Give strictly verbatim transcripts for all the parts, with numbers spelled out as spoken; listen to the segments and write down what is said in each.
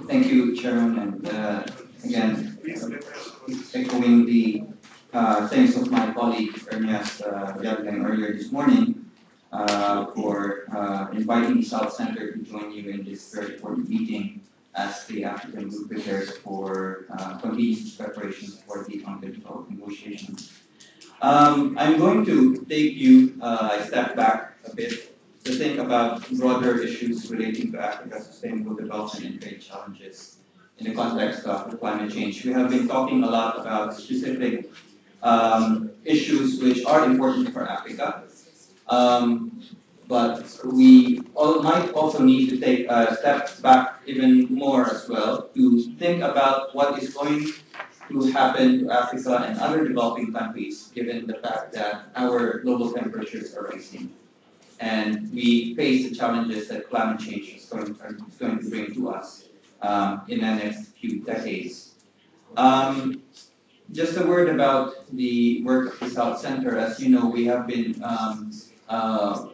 Thank you, Chairman, and uh, again, echoing the uh, thanks of my colleague Ernest uh, Jagdang earlier this morning uh, for uh, inviting the South Center to join you in this very important meeting as the African Group prepares for uh, continuous preparations for the confidential negotiations. Um, I'm going to take you uh, a step back a bit to think about broader issues relating to Africa's sustainable development and trade challenges in the context of climate change. We have been talking a lot about specific um, issues which are important for Africa, um, but we all might also need to take a step back even more as well to think about what is going to happen to Africa and other developing countries, given the fact that our global temperatures are rising. And we face the challenges that climate change is going, is going to bring to us um, in the next few decades. Um, just a word about the work of the South Center. As you know, we have been um, uh,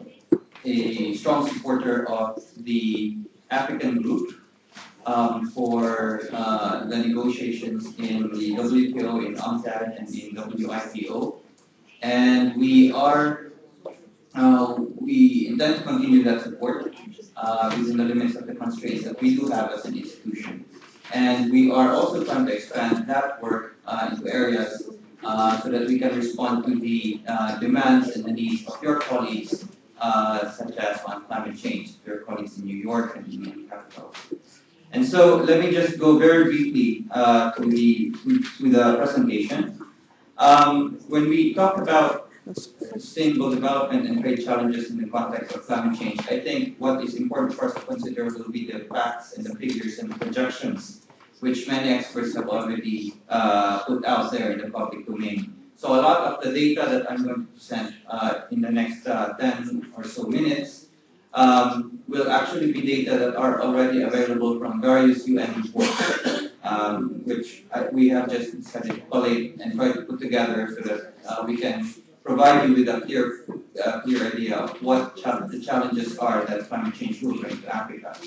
a strong supporter of the African Group Um, for uh, the negotiations in the W T O, in UNCTAD, and in W I P O. And we are, uh, we intend to continue that support uh, within the limits of the constraints that we do have as an institution. And we are also trying to expand that work uh, into areas uh, so that we can respond to the uh, demands and the needs of your colleagues, uh, such as on climate change, your colleagues in New York and in the capital. And so let me just go very briefly uh, to, the, to the presentation. Um, when we talk about sustainable development and trade challenges in the context of climate change, I think what is important for us to consider will be the facts and the figures and the projections, which many experts have already uh, put out there in the public domain. So a lot of the data that I'm going to present uh, in the next uh, ten or so minutes Um, will actually be data that are already available from various U N reports, um, which uh, we have just decided to collate and try to put together so that uh, we can provide you with a clear, uh, clear idea of what cha the challenges are that climate change will bring to Africa.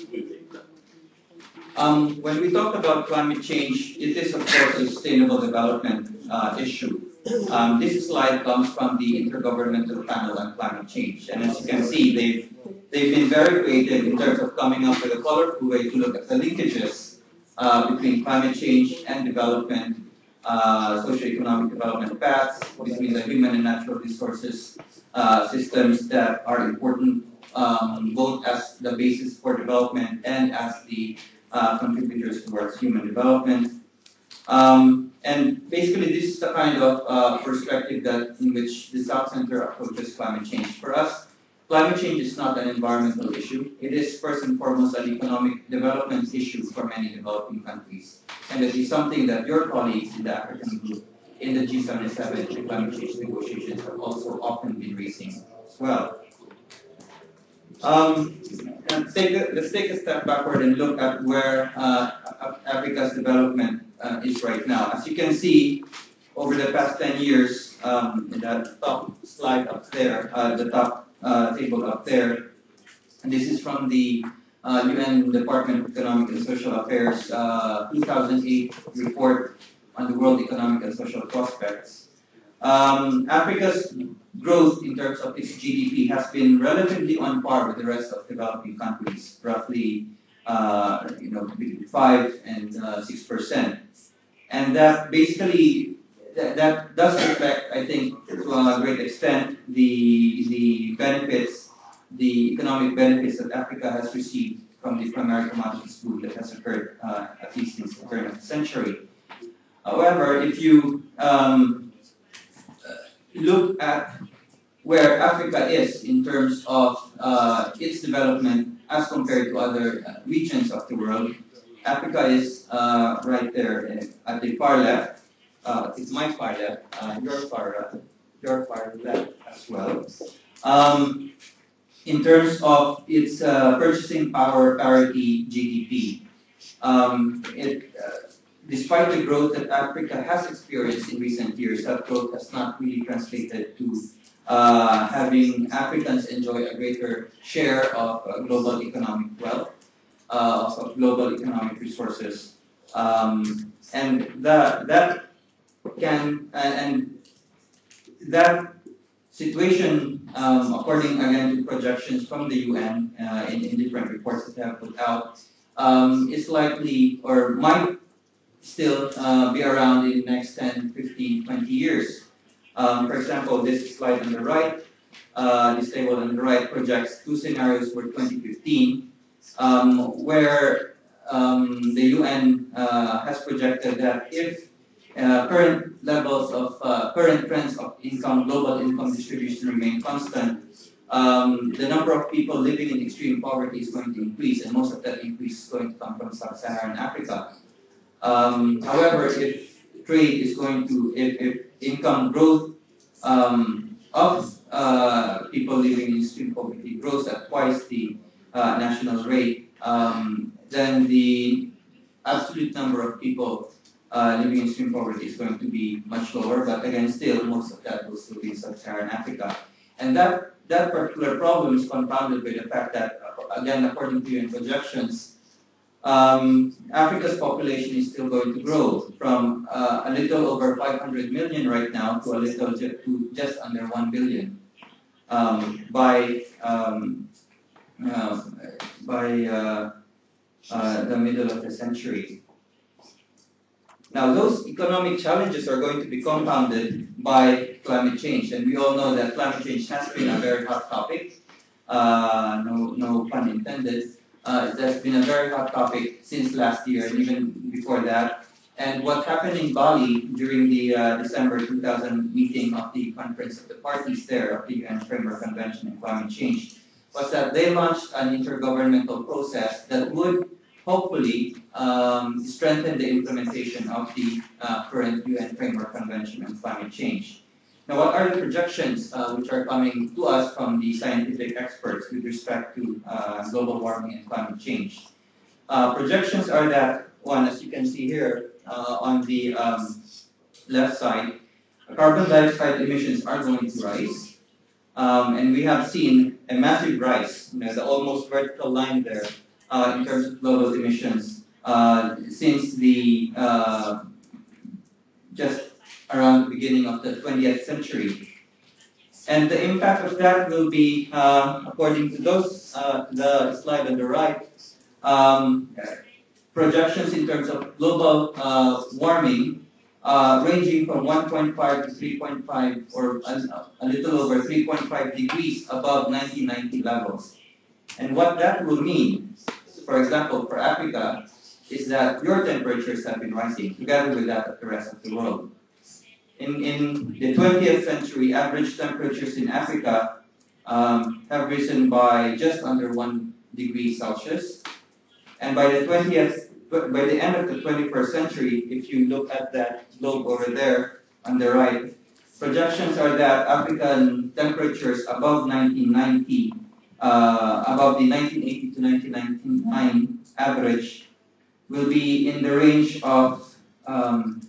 Um, when we talk about climate change, it is of course a sustainable development uh, issue. Um, this slide comes from the Intergovernmental Panel on Climate Change, and as you can see, they've They've been very creative in terms of coming up with a colorful way to look at the linkages uh, between climate change and development, uh, socioeconomic development paths, between the human and natural resources uh, systems that are important um, both as the basis for development and as the uh, contributors towards human development. Um, and basically, this is the kind of uh, perspective that in which the South Center approaches climate change. For us, climate change is not an environmental issue. It is first and foremost an economic development issue for many developing countries. And it is something that your colleagues in the African Group in the G seventy-seven and climate change negotiations have also often been raising as well. Um, and take a, let's take a step backward and look at where uh, Africa's development uh, is right now. As you can see, over the past ten years, um, in that top slide up there, uh, the top Uh, table up there. And this is from the uh, U N Department of Economic and Social Affairs uh, two thousand eight report on the world economic and social prospects. Um, Africa's growth in terms of its G D P has been relatively on par with the rest of developing countries, roughly uh, you know, between five and six percent. And that basically That, that does reflect, I think, to a great extent, the, the benefits, the economic benefits that Africa has received from the primary commodities boom that has occurred uh, at least since the turn of the century. However, if you um, look at where Africa is in terms of uh, its development as compared to other regions of the world, Africa is uh, right there at the far left. Uh, it's my far left, uh, your far left, your far left as well. Um, in terms of its uh, purchasing power parity G D P, um, it, uh, despite the growth that Africa has experienced in recent years, that growth has not really translated to uh, having Africans enjoy a greater share of uh, global economic wealth. uh, of global economic resources. Um, and the, that can, and, and that situation, um, according again to projections from the U N uh, in, in different reports that they have put out, um, is likely or might still uh, be around in the next ten, fifteen, twenty years. Um, for example, this slide on the right, uh, this table on the right projects two scenarios for twenty fifteen, um, where um, the U N uh, has projected that if uh, current levels of uh, current trends of income, global income distribution remain constant, um, the number of people living in extreme poverty is going to increase, and most of that increase is going to come from sub-Saharan Africa. Um, however, if trade is going to, if, if income growth um, of uh, people living in extreme poverty grows at twice the uh, national rate, um, then the absolute number of people uh, living in extreme poverty is going to be much lower. But again, still, most of that will still be in sub-Saharan Africa. And that, that particular problem is compounded by the fact that, again, according to U N projections, Um, Africa's population is still going to grow from uh, a little over five hundred million right now to a little ju to just under one billion um, by um, uh, by uh, uh, the middle of the century. Now, those economic challenges are going to be compounded by climate change, and we all know that climate change has been a very hot topic. Uh, no, no pun intended. Uh, that's been a very hot topic since last year and even before that. And what happened in Bali during the uh, December two thousand meeting of the Conference of the Parties there of the U N Framework Convention on Climate Change was that they launched an intergovernmental process that would hopefully um, strengthen the implementation of the uh, current U N Framework Convention on Climate Change. Now, what are the projections uh, which are coming to us from the scientific experts with respect to uh, global warming and climate change? Uh, projections are that, one, as you can see here uh, on the um, left side, carbon dioxide emissions are going to rise. Um, and we have seen a massive rise, you know, the almost vertical line there, uh, in terms of global emissions uh, since the uh, just around the beginning of the twentieth century. And the impact of that will be, uh, according to those, uh, the slide on the right, um, projections in terms of global uh, warming uh, ranging from one point five to three point five or a, a little over three point five degrees above nineteen ninety levels. And what that will mean, for example, for Africa, is that your temperatures have been rising together with that of the rest of the world. In, in the twentieth century, average temperatures in Africa um, have risen by just under one degree Celsius. And by the twentieth, by the end of the twenty-first century, if you look at that globe over there on the right, projections are that African temperatures above nineteen ninety, uh, above the nineteen eighty to nineteen ninety-nine average, will be in the range of um,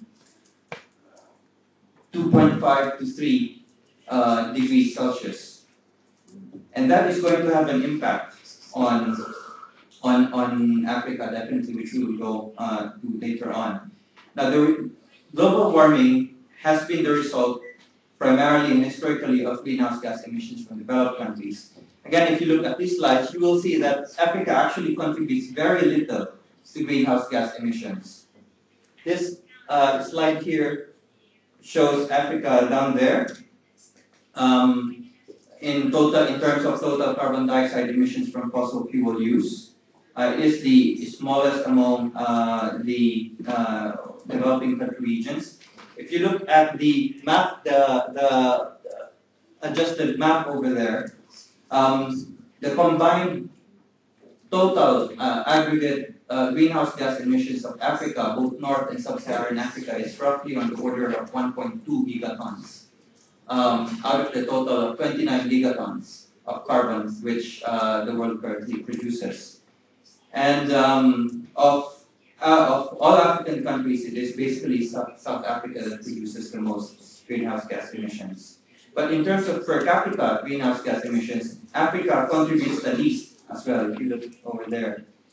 two point five to three uh, degrees Celsius. And that is going to have an impact on, on, on Africa, definitely, which we will go uh, to later on. Now, the global warming has been the result primarily and historically of greenhouse gas emissions from developed countries. Again, if you look at these slides, you will see that Africa actually contributes very little to greenhouse gas emissions. This uh, slide here shows Africa down there um, in total, in terms of total carbon dioxide emissions from fossil fuel use. Uh, it is the smallest among uh, the uh, developing country regions. If you look at the map, the, the adjusted map over there, um, the combined total uh, aggregate uh, greenhouse gas emissions of Africa, both North and Sub-Saharan Africa, is roughly on the order of one point two gigatons, um, out of the total of twenty-nine gigatons of carbon which uh, the world currently produces. And um, of, uh, of all African countries, it is basically South, South Africa that produces the most greenhouse gas emissions. But in terms of per capita greenhouse gas emissions, Africa contributes the least as well, if you look over there.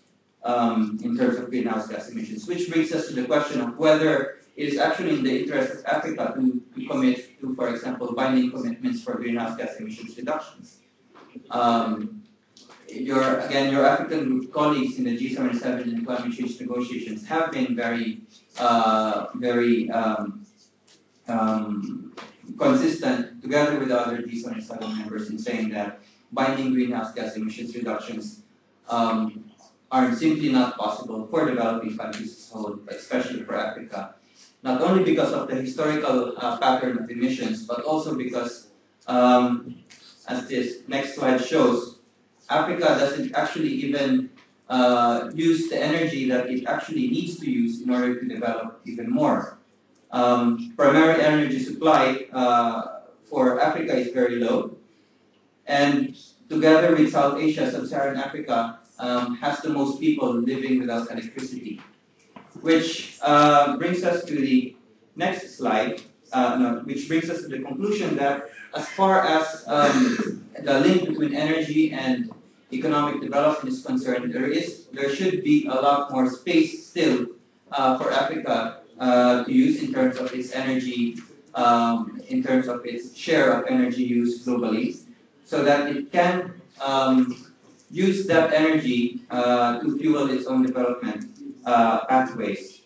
um, in terms of greenhouse gas emissions, which brings us to the question of whether it is actually in the interest of Africa to, to commit to, for example, binding commitments for greenhouse gas emissions reductions. Um, your, again, your African colleagues in the G seventy-seven and climate change negotiations have been very, uh, very um, um, consistent, together with the other G seventy-seven members, in saying that binding greenhouse gas emissions reductions um, are simply not possible for developing countries as a whole, especially for Africa. Not only because of the historical uh, pattern of emissions, but also because, um, as this next slide shows, Africa doesn't actually even uh, use the energy that it actually needs to use in order to develop even more. Um, primary energy supply uh, for Africa is very low, and together with South Asia, Sub-Saharan Africa um, has the most people living without electricity. Which uh, brings us to the next slide, uh, no, which brings us to the conclusion that as far as um, the link between energy and economic development is concerned, there is, there should be a lot more space still uh, for Africa uh, to use in terms of its energy, um, in terms of its share of energy use globally, so that it can um, use that energy uh, to fuel its own development Uh, pathways.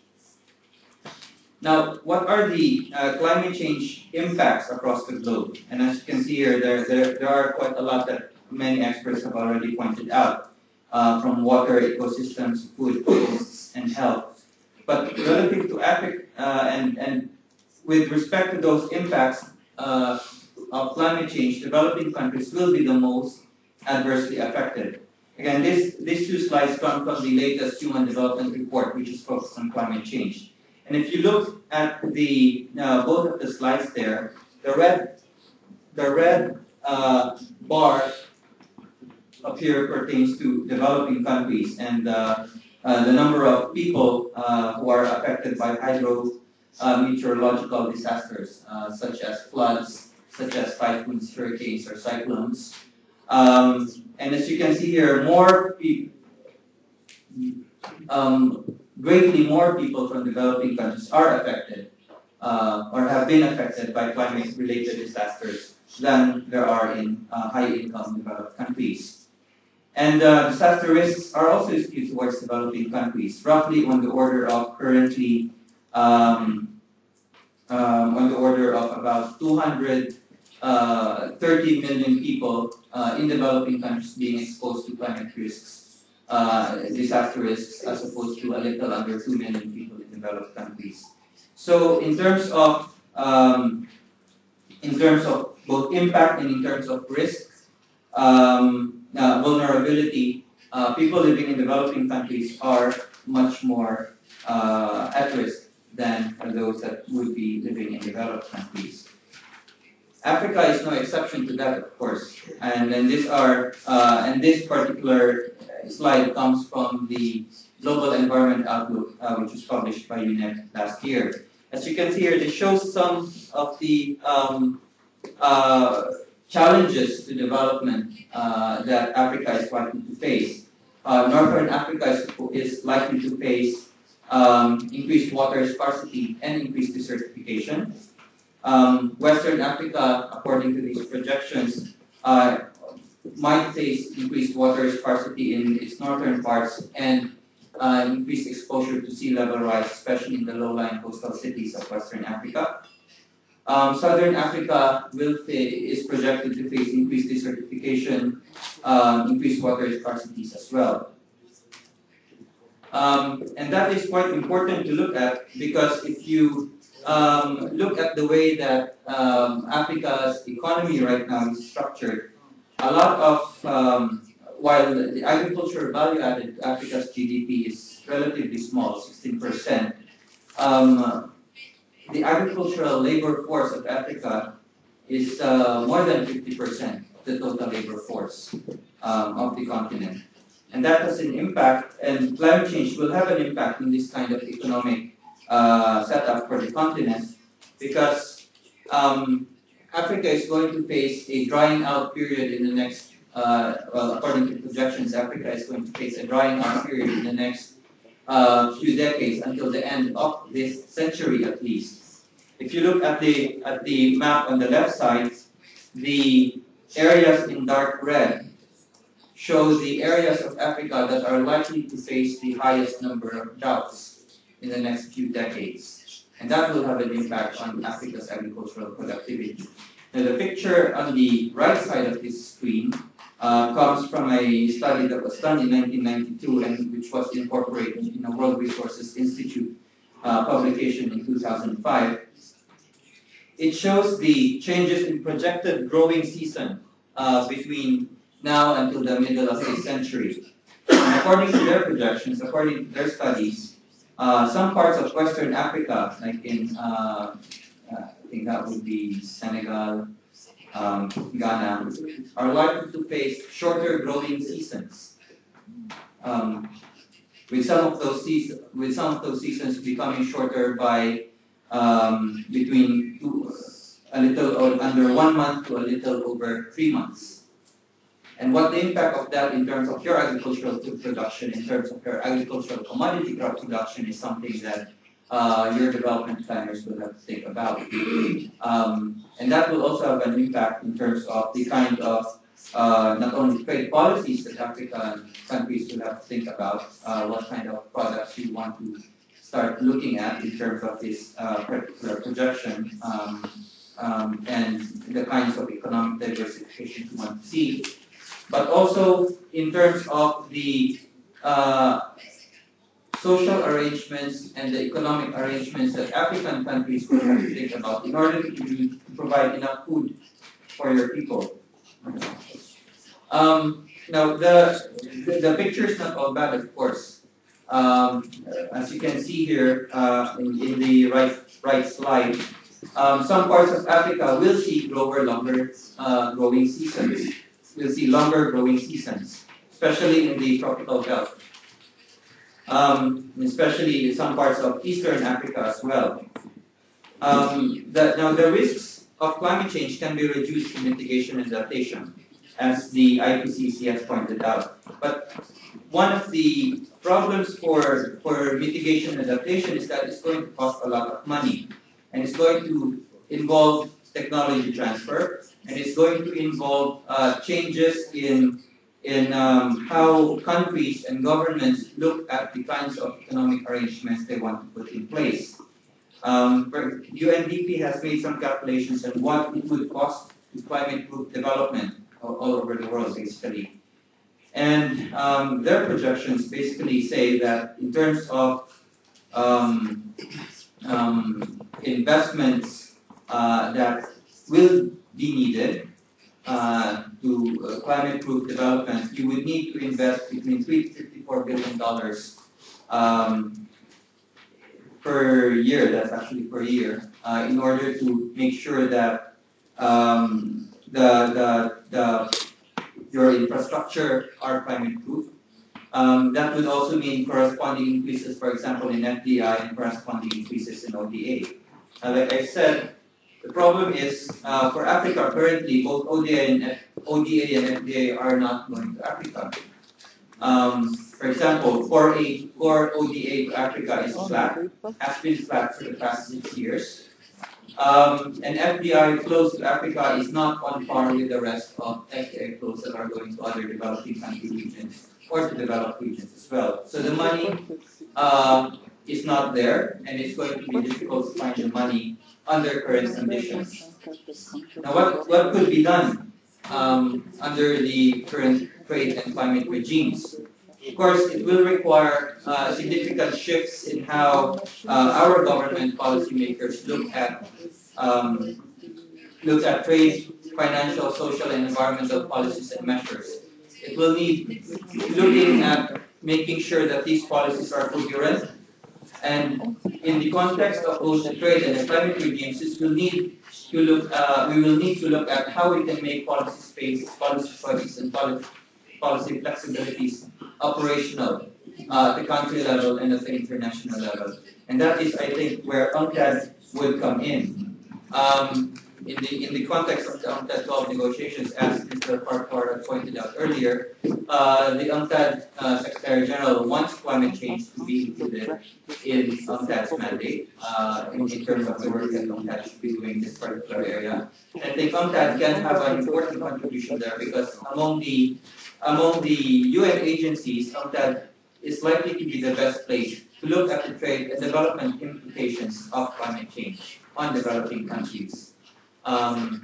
Now, what are the uh, climate change impacts across the globe? And as you can see here, there, there, there are quite a lot that many experts have already pointed out, uh, from water, ecosystems, food, coasts, and health. But relative to Africa, uh, and, and with respect to those impacts uh, of climate change, developing countries will be the most adversely affected. Again, this, these two slides come from the latest Human Development Report, which is focused on climate change. And if you look at the uh, both of the slides there, the red, the red uh, bar up here pertains to developing countries, and uh, uh, the number of people uh, who are affected by hydro uh, meteorological disasters, uh, such as floods, such as typhoons, hurricanes, or cyclones. Um, and as you can see here, more people, um, greatly more people from developing countries are affected uh, or have been affected by climate-related disasters than there are in uh, high-income developed countries. And uh, disaster risks are also skewed towards developing countries, roughly on the order of currently, um, um, on the order of about two hundred thirty million people uh, in developing countries being exposed to climate risks, uh, disaster risks, as opposed to a little under two million people in developed countries. So in terms of um, in terms of both impact and in terms of risk, um, uh, vulnerability, uh, people living in developing countries are much more uh, at risk than those that would be living in developed countries. Africa is no exception to that, of course, and then these are uh, and this particular slide comes from the Global Environment Outlook, uh, which was published by U N E P last year. As you can see here, this shows some of the um, uh, challenges to development uh, that Africa is likely to face. Uh, Northern Africa is, is likely to face um, increased water scarcity and increased desertification. Um, Western Africa, according to these projections, uh, might face increased water scarcity in its northern parts and uh, increased exposure to sea level rise, especially in the low-lying coastal cities of Western Africa. Um, Southern Africa will is projected to face increased desertification, um, increased water scarcities as well. Um, and that is quite important to look at, because if you Um, look at the way that um, Africa's economy right now is structured, a lot of, um, while the agricultural value added to Africa's G D P is relatively small, sixteen percent, um, the agricultural labor force of Africa is uh, more than fifty percent of the total labor force um, of the continent. And that has an impact, and climate change will have an impact in this kind of economic Uh, set up for the continent, because um, Africa is going to face a drying out period in the next uh, well, according to projections, Africa is going to face a drying out period in the next uh, few decades until the end of this century at least. If you look at the at the map on the left side, the areas in dark red show the areas of Africa that are likely to face the highest number of droughts in the next few decades. And that will have an impact on Africa's agricultural productivity. Now, the picture on the right side of this screen uh, comes from a study that was done in nineteen ninety-two and which was incorporated in a World Resources Institute uh, publication in two thousand five. It shows the changes in projected growing season uh, between now until the middle of the century. And according to their projections, according to their studies, uh, some parts of Western Africa, like in, uh, uh, I think that would be Senegal, um, Ghana, are likely to face shorter growing seasons. Um, with some of those seasons, with some of those seasons becoming shorter by um, between two, a little or under one month to a little over three months. And what the impact of that in terms of your agricultural food production, in terms of your agricultural commodity crop production is something that uh, your development planners will have to think about. Um, and that will also have an impact in terms of the kind of uh, not only trade policies that African countries will have to think about, uh, what kind of products you want to start looking at in terms of this uh, particular projection, um, um, and the kinds of economic diversification you want to see. But also in terms of the uh, social arrangements and the economic arrangements that African countries will have to think about in order to, to provide enough food for your people. Um, now, the, the, the picture is not all bad, of course. Um, as you can see here uh, in, in the right, right slide, um, some parts of Africa will see lower, longer uh, growing seasons. We'll see longer growing seasons, especially in the tropical belt, um, especially in some parts of Eastern Africa as well. Um, the, now, the risks of climate change can be reduced through mitigation and adaptation, as the I P C C has pointed out. But one of the problems for, for mitigation and adaptation is that it's going to cost a lot of money, and it's going to involve technology transfer, and it's going to involve uh, changes in, in um, how countries and governments look at the kinds of economic arrangements they want to put in place. Um, U N D P has made some calculations on what it would cost to climate-proof development all, all over the world, basically. And um, their projections basically say that in terms of um, um, investments uh, that will be needed uh, to uh, climate-proof development, you would need to invest between three to fifty-four billion dollars um, per year. That's actually per year, uh, in order to make sure that um, the, the the your infrastructure are climate-proof. Um, that would also mean corresponding increases, for example, in F D I and corresponding increases in O D A. Uh, like I said, the problem is uh, for Africa currently, both O D A and F O D A and F D A are not going to Africa. Um, for example, core, A, core O D A to Africa is flat, has been flat for the past six years. Um, and F D I flows to Africa is not on par with the rest of F D I flows that are going to other developing country regions or to developed regions as well. So the money uh, is not there, and it's going to be difficult to find the money under current conditions. Now, what, what could be done um, under the current trade and climate regimes? Of course, it will require uh, significant shifts in how uh, our government policymakers look at um, look at trade, financial, social, and environmental policies and measures. It will need looking at making sure that these policies are coherent, and in the context of both the trade and the climate regimes, this will need to look. Uh, we will need to look at how we can make policy space, policy choices, and policy policy flexibilities operational uh, at the country level and at the international level. And that is, I think, where UNCTAD would come in. Um, in the in the context of the UNCTAD twelve negotiations, as Mister Farquhar had pointed out earlier, uh, the UNCTAD uh, Secretary General wants climate change to be included in UNCTAD's mandate uh, in, in terms of the work that UNCTAD should be doing in this particular area. And I think UNCTAD can have an important contribution there because among the among the U N agencies, UNCTAD is likely to be the best place to look at the trade and development implications of climate change on developing countries. Um,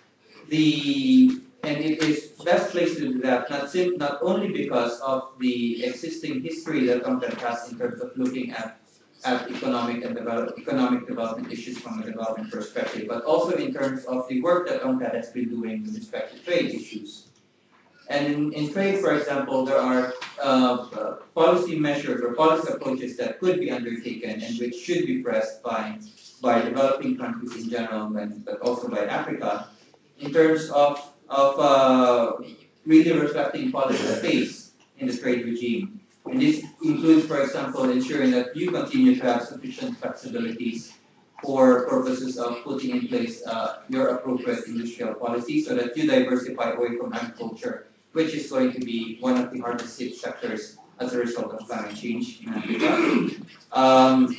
the and it is best placed to do that not sim, not only because of the existing history that UNCTAD has in terms of looking at at economic and develop, economic development issues from a development perspective, but also in terms of the work that UNCTAD has been doing with respect to trade issues. And in, in trade, for example, there are uh, uh, policy measures or policy approaches that could be undertaken and which should be pressed by, by developing countries in general, and, but also by Africa, in terms of, of uh, really reflecting policy space in the trade regime. And this includes, for example, ensuring that you continue to have sufficient flexibilities for purposes of putting in place uh, your appropriate industrial policy so that you diversify away from agriculture, which is going to be one of the hardest hit sectors as a result of climate change in Africa. Um,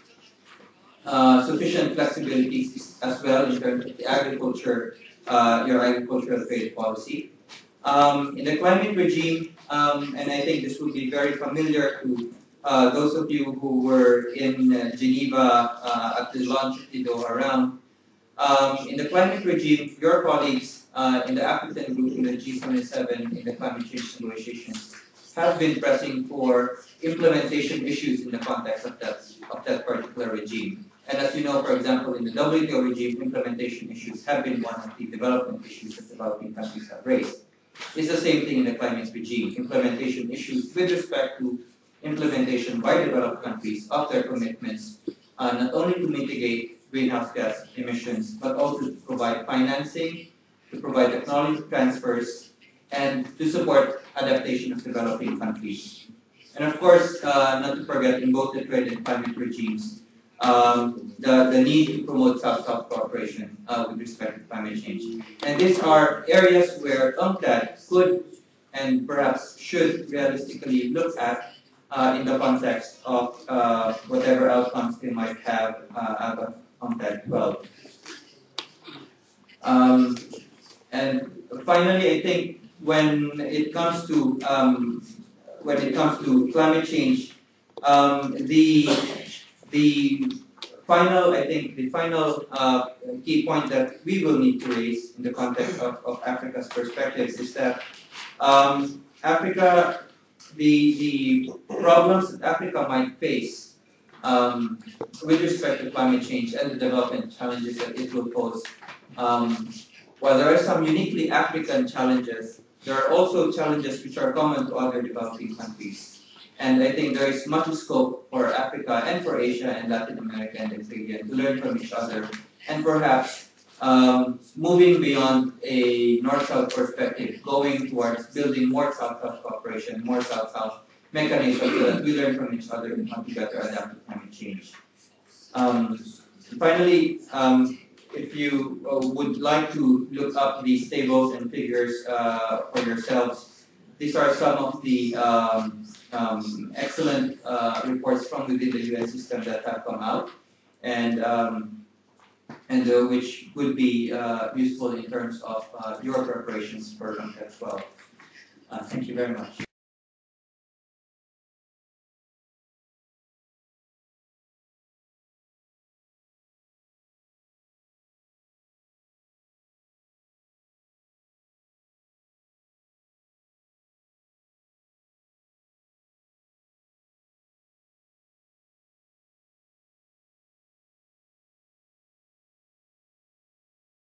uh, sufficient flexibilities as well in terms of the agriculture, uh, your agricultural trade policy. Um, in the climate regime, um, and I think this will be very familiar to uh, those of you who were in uh, Geneva uh, at the launch of the Doha round. Um, in the climate regime, your colleagues uh, in the African group in the G seventy-seven in the climate change negotiations have been pressing for implementation issues in the context of that, of that particular regime. And as you know, for example, in the W T O regime, implementation issues have been one of the development issues that developing countries have raised. It's the same thing in the climate regime, implementation issues with respect to implementation by developed countries of their commitments, uh, not only to mitigate greenhouse gas emissions, but also to provide financing, to provide technology transfers, and to support adaptation of developing countries. And of course, uh, not to forget, in both the trade and climate regimes, um, the, the need to promote South-South cooperation uh, with respect to climate change. And these are areas where UNCTAD could and perhaps should realistically look at uh, in the context of uh, whatever outcomes they might have uh, out of UNCTAD twelve. Um, and finally, I think when it comes to um, when it comes to climate change, um, the the final, I think, the final uh, key point that we will need to raise in the context of, of Africa's perspectives is that um, Africa, the the problems that Africa might face um, with respect to climate change and the development challenges that it will pose. Um, while there are some uniquely African challenges, there are also challenges which are common to other developing countries. And I think there is much scope for Africa and for Asia and Latin America and the Caribbean to learn from each other, and perhaps um, moving beyond a North-South perspective, going towards building more South-South cooperation, more South-South mechanisms so that we learn from each other and how to better adapt to climate change. Um, finally, um, if you uh, would like to look up these tables and figures uh, for yourselves, these are some of the um, um, excellent uh, reports from within the U N system that have come out, and um, and uh, which would be uh, useful in terms of uh, your preparations for UNCTAD twelve. Uh, thank you very much.